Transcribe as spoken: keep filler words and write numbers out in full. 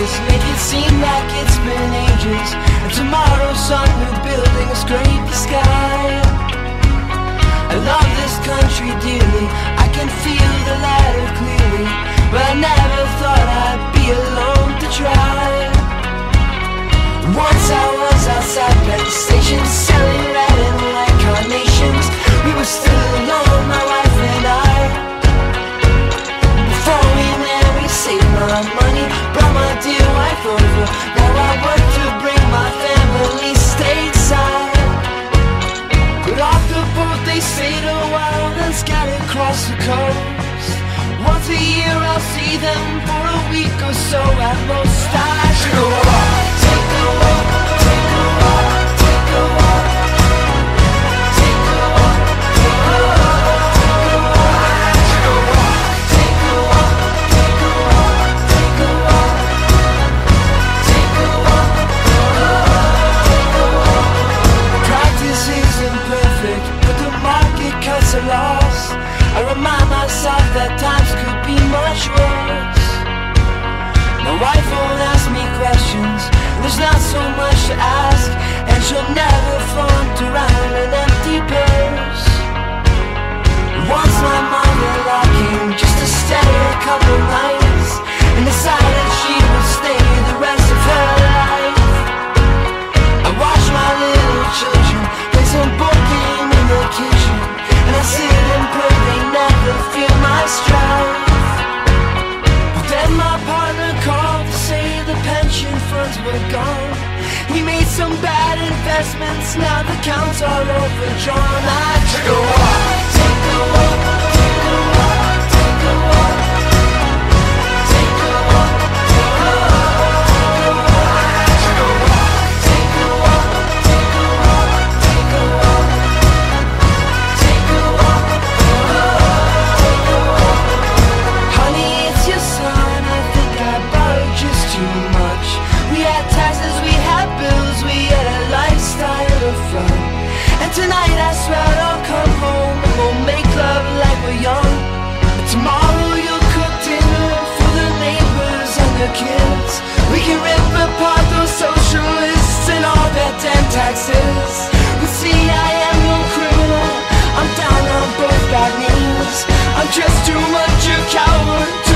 faces make it seem like it's been ages, and tomorrow's some new building will scrape the sky. I love this country dearly, I can feel the ladder clearly, but I never thought I'd be alone to try. Once I was outside at the station selling red and white carnations. We were still alone, my wife and I. Before we went, we saved my money, brought my dear wife over. Now I work to bring my family stateside. But off the boat they stayed a while, then scattered across the coast. Once a year I'll see them for a week or so at most. I should go walk, take a walk, take a walk, take a walk, take a walk, take a walk, take a walk. I should go walk, take a walk, take a walk, take a walk, take a walk, take a walk. Practice isn't perfect, but the market cuts are lost. I remind myself that times could be much worse. My wife won't ask me questions, there's not so much to ask, and she'll never flaunt around an empty purse. Once my mother-in-law came just to stay a couple nights, and decided she would stay the rest of her life. I watch my little children play some board game in the kitchen, and I sit and pray they never feel my strife. But then my partner called to say the pension funds were gone. We made some bad investments, now the accounts are overdrawn. I took a walk, take a walk, take a walk, take a walk, take a walk, take a walk, take a walk. I took a walk, take a walk, take a walk, take a walk, take a walk, take a walk. Honey, it's your son, I think I borrowed just too much. We had taxes, we had bills, we had a lifestyle of fun. And tonight I swear I'll come home and we'll make love like we're young. But tomorrow you'll cook dinner for the neighbors and their kids. We can rip apart those socialists and all their damn taxes. But see, I am no criminal, I'm down on both bad knees. I'm just too much a coward